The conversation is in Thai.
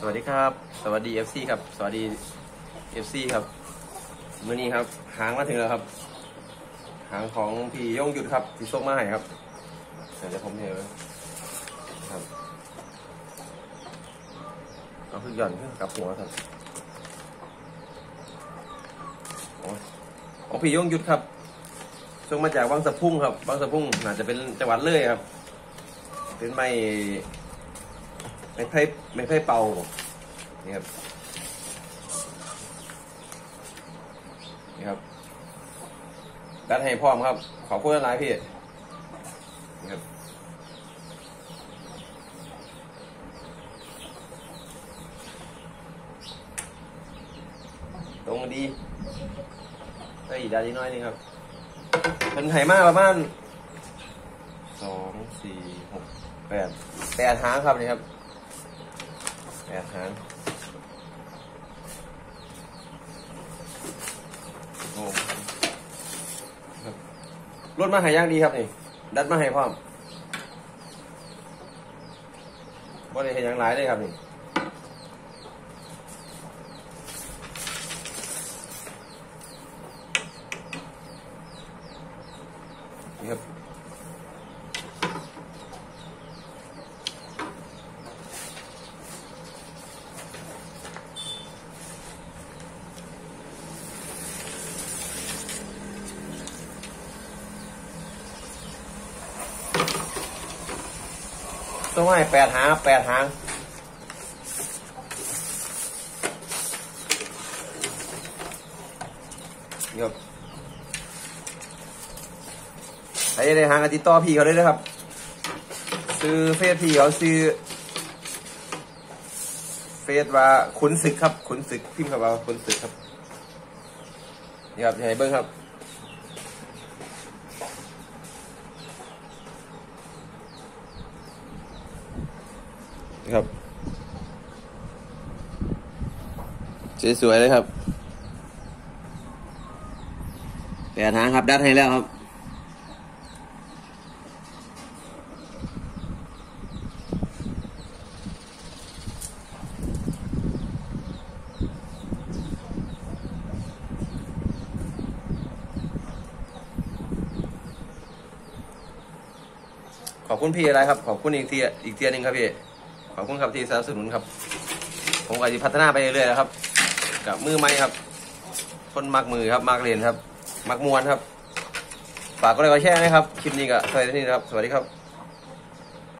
วัสดีครับสวัสดี FC ครับสวัสดี FC ครับมื้อนี้ครับหางมาถึงแล้วครับหางของพี่ย่งหยุดครับที่ส่งมาให้ครับเดี๋ยวผมเห็นครับเอาขึ้นหย่อนขึ้นกับหัวครับของพี่ย่งหยุดครับส่งมาจากวังสะพุ่งครับวังสะพุ่งน่าจะเป็นจังหวัดเลยครับเป็นไม้เป่านี่ครับนี่ครับดัดให้พร้อมครับขอบคุณหลายพี่นี่ครับตรงดีก็อีกด้านนิดน้อยนึงครับมันไถมาประมาณ2 4 6 8หางครับนี่ครับ8หางโอ้รถมาให้ย่างดีครับนี่ดัดมาให้พร้อมบ่ได้เห็นอย่างไรเลยครับนี่นี่ครับต้องให้8 หาง8 หางนี่ครับใครได้หางติดต่อพี่เขาได้เลยครับซื้อเฟซพี่เขาซื้อเฟซว่าขุนศึกครับขุนศึกพิมพ์คำว่าขุนศึกครับนี่ครับให้เบิ้งครับนี่ครับสวยๆเลยครับ8 หางครับดัดให้แล้วครับขอบคุณพี่อะไรครับขอบคุณอีกเทียนึงครับพี่ขอบคุณครับที่สนับสนุนครับผมก็จะพัฒนาไปเรื่อยๆครับกับมือไม้ครับคนมักมือครับมักเรียนครับมักมวนครับฝากกดไลค์กดแชร์นะครับคลิปนี้ก็สวัสดีครับสวัสดีครับ